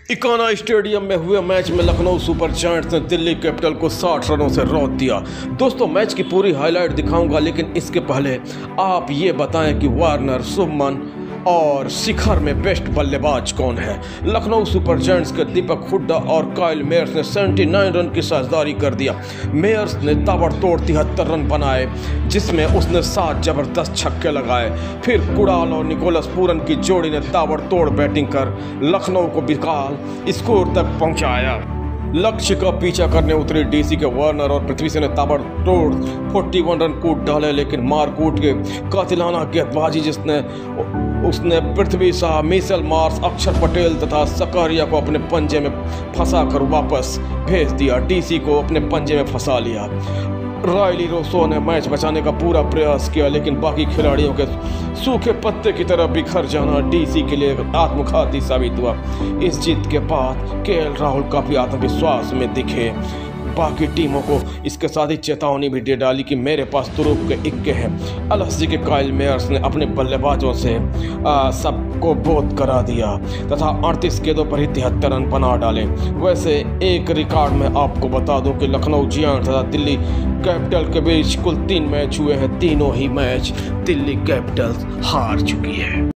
Ekana stadium में हुए match में लखनऊ सुपर जायंट्स ने दिल्ली कैपिटल को 60 रनों से रौंद दिया। दोस्तों, मैच की पूरी हाईलाइट दिखाऊंगा, लेकिन इसके पहले आप ये बताएं कि वार्नर, शुभमन और शिखर में बेस्ट बल्लेबाज कौन है। लखनऊ सुपर जायंट्स के दीपक हुड्डा और काइल मेयर्स ने 79 रन की साझेदारी कर दिया। मेयर्स ने ताबड़तोड़ 73 रन बनाए, जिसमें उसने 7 जबरदस्त छक्के लगाए। फिर कुणाल और निकोलस पूरन की जोड़ी ने ताबड़तोड़ बैटिंग कर लखनऊ को विकराल स्कोर तक पहुंचाया। लक्ष्य का पीछा करने उतरे डीसी के वार्नर और पृथ्वी से ने ताबड़तोड़ 41 रन कूद डाले, लेकिन मार कूट के कातिलाना गेंदबाजी जिसने उसने पृथ्वी शाह, मिचेल मार्श, अक्षर पटेल तथा सकारिया को अपने पंजे में फंसा कर वापस भेज दिया। डीसी को अपने पंजे में फंसा लिया। रायली रोसो ने मैच बचाने का पूरा प्रयास किया, लेकिन बाकी खिलाड़ियों के सूखे पत्ते की तरह बिखर जाना डीसी के लिए आत्मघाती साबित हुआ। इस जीत के बाद केएल राहुल काफी आत्मविश्वास में दिखे। बाकी टीमों को इसके साथ ही चेतावनी भी दे डाली कि मेरे पास तुरुप के इक्के हैं। एलएसजी के काइल मेयर्स ने अपने बल्लेबाजों से सबको बोध करा दिया तथा 38 गेंदों पर ही 73 रन बना डाले। वैसे एक रिकॉर्ड में आपको बता दूं कि लखनऊ जायंट्स तथा दिल्ली कैपिटल के बीच कुल 3 मैच हुए हैं। तीनों ही मैच दिल्ली कैपिटल्स हार चुकी है।